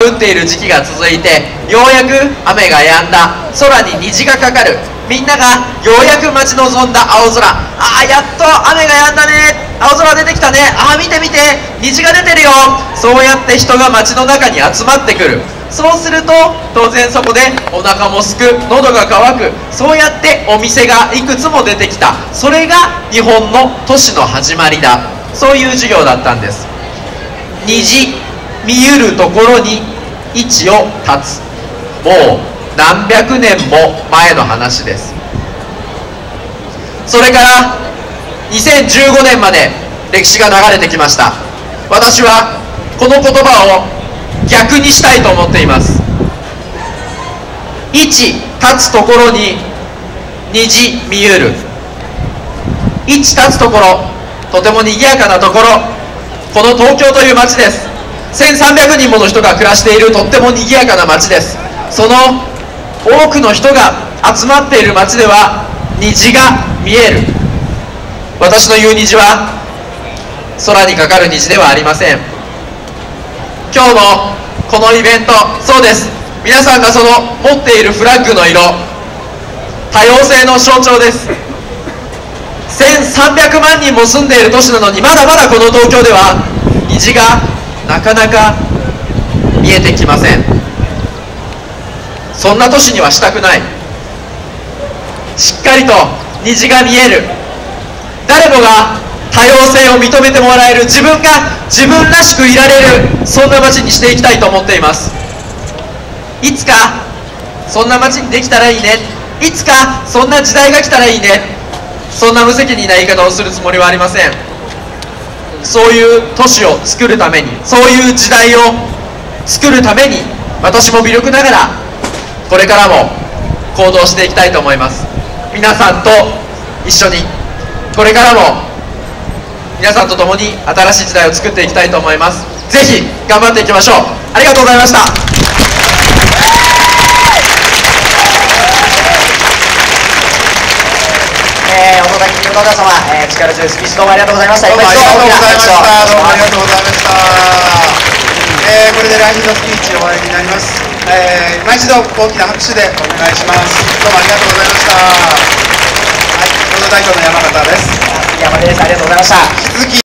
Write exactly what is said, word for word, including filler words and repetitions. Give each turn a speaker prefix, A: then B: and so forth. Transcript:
A: 降っている時期が続いて、ようやく雨が止んだ。空に虹がかかる。みんながようやく待ち望んだ青空。ああ、やっと雨が止んだね。青空出てきたね。ああ、見て見て、虹が出てるよ。そうやって人が街の中に集まってくる。そうすると当然そこでお腹もすく、喉が渇く。そうやってお店がいくつも出てきた。それが日本の都市の始まりだ。そういう授業だったんです。虹見ゆるところに位置を立つ。もう何百年も前の話です。それからにせんじゅうごねんまで歴史が流れてきました。私はこの言葉を逆にしたいと思っています。位置立つところに虹見ゆる。位置立つところ、とても賑やかなところ、この東京という街です。せんさんびゃくにんもの人が暮らしているとっても賑やかな街です。その多くの人が集まっている街では虹が見える。私の言う虹は空にかかる虹ではありません。今日のこのイベント、そうです、皆さんがその持っているフラッグの色、多様性の象徴です。せんさんびゃくまんにんも住んでいる都市なのに、まだまだこの東京では虹がなかなか見えてきません。そんな都市にはしたくない。しっかりと虹が見える、誰もが多様性を認めてもらえる、自分が自分らしくいられる、そんな街にしていきたいと思っています。いつかそんな街にできたらいいね、いつかそんな時代が来たらいいね、そんな無責任な言い方をするつもりはありません。そういう都市を作るために、そういう時代を作るために、私も微力ながらこれからも行動していきたいと思います。皆さんと一緒にこれからも皆さんと共に新しい時代を作っていきたいと思います。ぜひ頑張っていきましょう。ありがとうございました。
B: えー、お届けの皆様、えー、力強いスピーチどうもありがとうございました。
C: どうもありがとうございました。どうもありがとうございました。えー、これで来賓のスピーチ終わりになります。えー、今一度大きな拍手でお願いします。どうもありがとうございました。はい、共同代表の山形です。
B: 山です。ありがとうございました。
C: 引き続き